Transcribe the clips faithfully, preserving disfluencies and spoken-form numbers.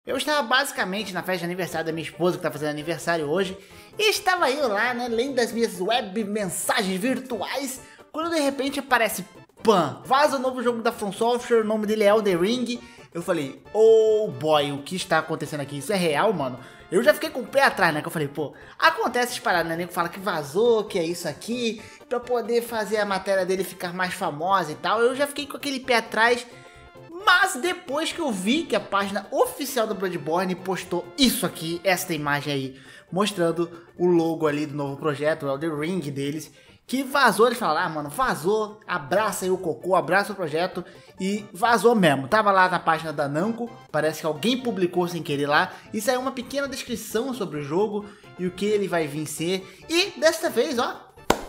Eu estava basicamente na festa de aniversário da minha esposa, que tá fazendo aniversário hoje, e estava eu lá, né, lendo das minhas web mensagens virtuais, quando de repente aparece, pã, vaza o novo jogo da From Software, o nome dele é Elden Ring. Eu falei, oh boy, o que está acontecendo aqui? Isso é real, mano? Eu já fiquei com o pé atrás, né, que eu falei, pô, acontece essas paradas, né, nego fala que vazou, que é isso aqui, pra poder fazer a matéria dele ficar mais famosa e tal. Eu já fiquei com aquele pé atrás. Mas depois que eu vi que a página oficial do Bloodborne postou isso aqui, esta imagem aí, mostrando o logo ali do novo projeto, o Elden Ring deles, que vazou, eles falaram, ah mano, vazou, abraça aí o cocô, abraça o projeto, e vazou mesmo. Tava lá na página da Namco, parece que alguém publicou sem querer lá, e saiu uma pequena descrição sobre o jogo e o que ele vai vir ser, e desta vez, ó,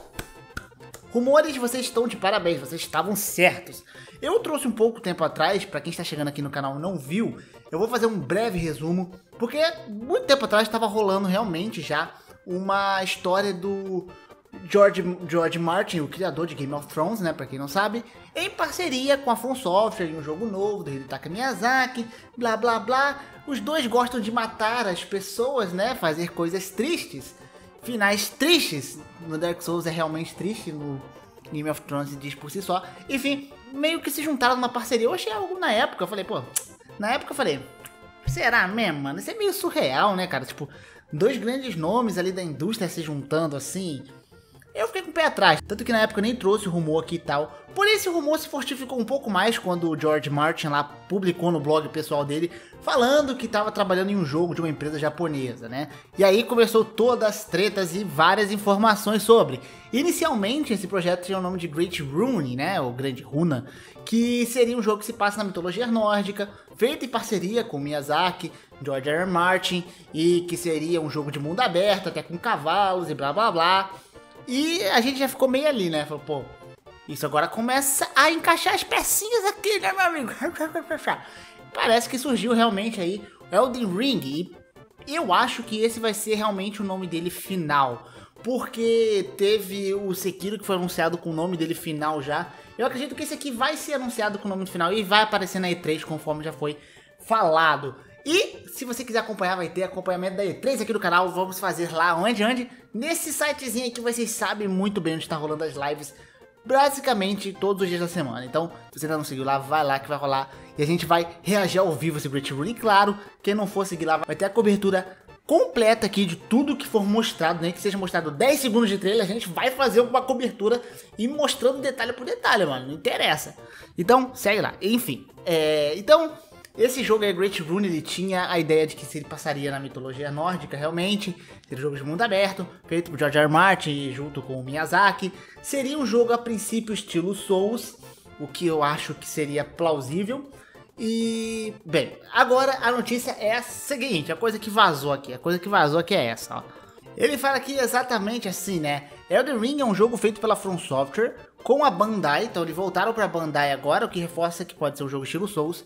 rumores, vocês estão de parabéns, vocês estavam certos. Eu trouxe um pouco tempo atrás, pra quem está chegando aqui no canal e não viu, eu vou fazer um breve resumo, porque muito tempo atrás estava rolando realmente já uma história do George, George Martin, o criador de Game of Thrones, né, pra quem não sabe, em parceria com a From Software em um jogo novo do Hidetaka Miyazaki, blá blá blá. Os dois gostam de matar as pessoas, né, fazer coisas tristes, finais tristes. No Dark Souls é realmente triste, no Game of Thrones diz por si só. Enfim, meio que se juntaram numa parceria. Eu achei algo na época, eu falei, pô, na época eu falei, será mesmo, mano? Isso é meio surreal, né, cara? Tipo, dois grandes nomes ali da indústria se juntando assim. Eu fiquei com o pé atrás, tanto que na época eu nem trouxe o rumor aqui e tal. Porém, esse rumor se fortificou um pouco mais quando o George Martin lá publicou no blog pessoal dele, falando que estava trabalhando em um jogo de uma empresa japonesa, né? E aí começou todas as tretas e várias informações sobre. Inicialmente, esse projeto tinha o nome de Great Rune, né? Ou Grande Runa, que seria um jogo que se passa na mitologia nórdica, feito em parceria com Miyazaki, George R. R. Martin, e que seria um jogo de mundo aberto, até com cavalos e blá blá blá. E a gente já ficou meio ali, né? Falou, pô, isso agora começa a encaixar as pecinhas aqui, né, meu amigo? Parece que surgiu realmente aí Elden Ring. E eu acho que esse vai ser realmente o nome dele final. Porque teve o Sekiro que foi anunciado com o nome dele final já. Eu acredito que esse aqui vai ser anunciado com o nome final e vai aparecer na E três conforme já foi falado. E se você quiser acompanhar, vai ter acompanhamento da E três aqui no canal. Vamos fazer lá onde, onde? Nesse sitezinho aqui, vocês sabem muito bem onde está rolando as lives basicamente todos os dias da semana. Então, se você ainda não seguiu lá, vai lá que vai rolar. E a gente vai reagir ao vivo esse Great Rune. E claro, quem não for seguir lá vai ter a cobertura completa aqui de tudo que for mostrado, nem que seja mostrado dez segundos de trailer, a gente vai fazer uma cobertura e mostrando detalhe por detalhe, mano, não interessa. Então, segue lá. Enfim, é... então... esse jogo aí, Great Rune, ele tinha a ideia de que se ele passaria na mitologia nórdica, realmente. Seria um jogo de mundo aberto, feito por George R. R. Martin junto com o Miyazaki. Seria um jogo a princípio estilo Souls, o que eu acho que seria plausível. E, bem, agora a notícia é a seguinte, a coisa que vazou aqui, a coisa que vazou aqui é essa, ó. Ele fala aqui exatamente assim, né? Elden Ring é um jogo feito pela From Software com a Bandai, então eles voltaram pra Bandai agora, o que reforça que pode ser um jogo estilo Souls.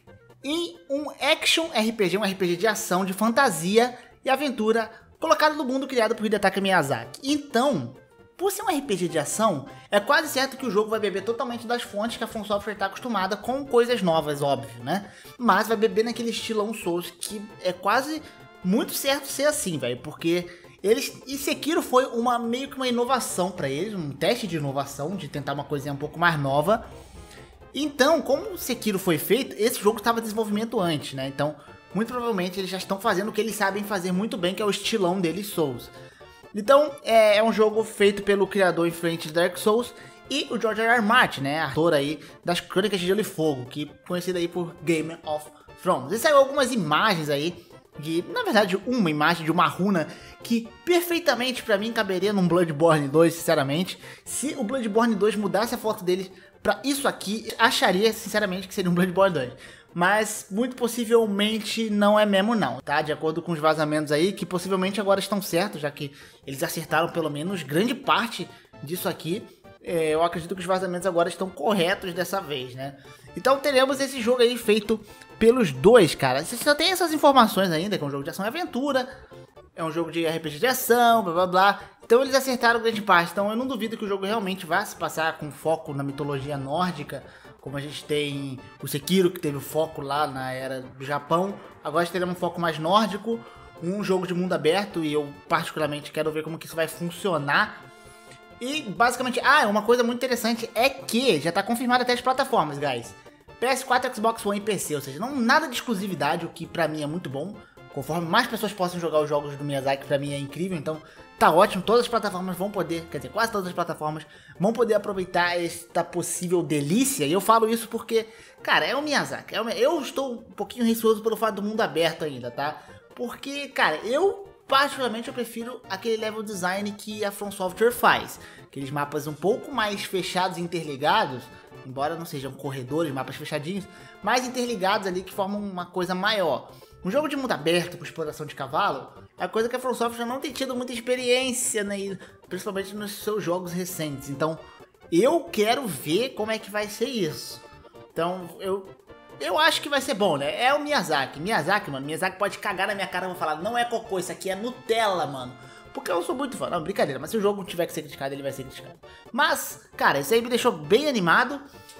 E um action R P G, um R P G de ação, de fantasia e aventura, colocado no mundo criado por Hidetaka Miyazaki. Então, por ser um R P G de ação, é quase certo que o jogo vai beber totalmente das fontes que a From Software está acostumada, com coisas novas, óbvio, né? Mas vai beber naquele estilão Souls, que é quase muito certo ser assim, velho, porque eles... E Sekiro foi uma, meio que uma inovação para eles, um teste de inovação, de tentar uma coisinha um pouco mais nova. Então, como o Sekiro foi feito, esse jogo estava em desenvolvimento antes, né? Então, muito provavelmente eles já estão fazendo o que eles sabem fazer muito bem, que é o estilão deles, Souls. Então, é, é um jogo feito pelo criador influente de Dark Souls e o George R. R. Martin, né? Ator aí das Crônicas de Gelo e Fogo, que é conhecido aí por Game of Thrones. E saiu algumas imagens aí, de, na verdade, uma imagem de uma runa que perfeitamente pra mim caberia num Bloodborne dois, sinceramente. Se o Bloodborne dois mudasse a foto deles pra isso aqui, acharia sinceramente que seria um Bloodborne dois. Mas muito possivelmente não é mesmo não, tá? De acordo com os vazamentos aí, que possivelmente agora estão certos, já que eles acertaram pelo menos grande parte disso aqui. É, eu acredito que os vazamentos agora estão corretos dessa vez, né? Então teremos esse jogo aí feito pelos dois, cara. Você só tem essas informações ainda, que é um jogo de ação e aventura, é um jogo de R P G de ação, blá blá blá. Então eles acertaram grande parte. Então eu não duvido que o jogo realmente vá se passar com foco na mitologia nórdica, como a gente tem o Sekiro, que teve o foco lá na era do Japão, agora teremos um foco mais nórdico, um jogo de mundo aberto, e eu particularmente quero ver como que isso vai funcionar. E basicamente, ah, uma coisa muito interessante é que já tá confirmado até as plataformas, guys. P S quatro, Xbox One e P C, ou seja, não nada de exclusividade, o que pra mim é muito bom. Conforme mais pessoas possam jogar os jogos do Miyazaki, pra mim é incrível, então tá ótimo. Todas as plataformas vão poder, quer dizer, quase todas as plataformas vão poder aproveitar esta possível delícia. E eu falo isso porque, cara, é o Miyazaki. É o... Eu estou um pouquinho receoso pelo fato do mundo aberto ainda, tá? Porque, cara, eu particularmente eu prefiro aquele level design que a From Software faz. Aqueles mapas um pouco mais fechados e interligados, embora não sejam corredores, mapas fechadinhos, mas interligados ali que formam uma coisa maior. Um jogo de mundo aberto com exploração de cavalo é coisa que a From Software não tem tido muita experiência, né? Principalmente nos seus jogos recentes. Então, eu quero ver como é que vai ser isso. Então, eu, eu acho que vai ser bom, né? É o Miyazaki. Miyazaki, mano, Miyazaki pode cagar na minha cara e vou falar, não é cocô, isso aqui é Nutella, mano. Porque eu sou muito fã. Não, brincadeira, mas se o jogo tiver que ser criticado, ele vai ser criticado. Mas, cara, isso aí me deixou bem animado.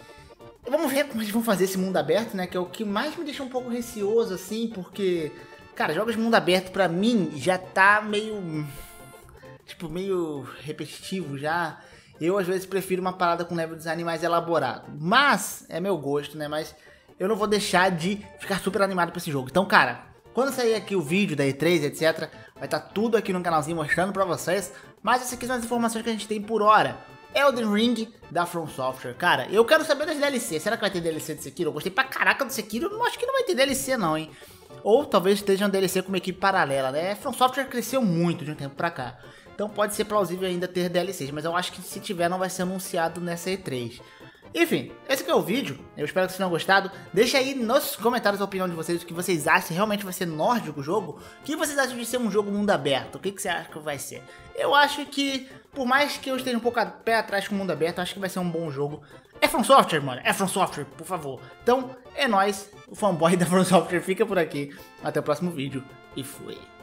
Vamos ver como eles vão fazer esse mundo aberto, né? Que é o que mais me deixa um pouco receoso, assim, porque, cara, jogos de mundo aberto pra mim já tá meio, tipo, meio repetitivo já. Eu, às vezes, prefiro uma parada com level design mais elaborado. Mas, é meu gosto, né? Mas eu não vou deixar de ficar super animado pra esse jogo. Então, cara, quando sair aqui o vídeo da E três, etcétera, vai estar tudo aqui no canalzinho mostrando pra vocês. Mas essas aqui são as informações que a gente tem por hora. Elden Ring da From Software. Cara, eu quero saber das D L C. Será que vai ter D L C do Sekiro? Eu gostei pra caraca do Sekiro. Eu não acho que não vai ter D L C não, hein? Ou talvez esteja um D L C com uma equipe paralela, né? A From Software cresceu muito de um tempo pra cá. Então pode ser plausível ainda ter D L Cs. Mas eu acho que se tiver não vai ser anunciado nessa E três. Enfim, esse aqui é o vídeo. Eu espero que vocês tenham gostado. Deixa aí nos comentários a opinião de vocês. O que vocês acham. Se realmente vai ser nórdico o jogo. O que vocês acham de ser um jogo mundo aberto? O que, que você acha que vai ser? Eu acho que, por mais que eu esteja um pouco a pé atrás com o mundo aberto, eu acho que vai ser um bom jogo. É From Software, mano. É From Software, por favor. Então, é nóis. O fanboy da From Software fica por aqui. Até o próximo vídeo. E fui.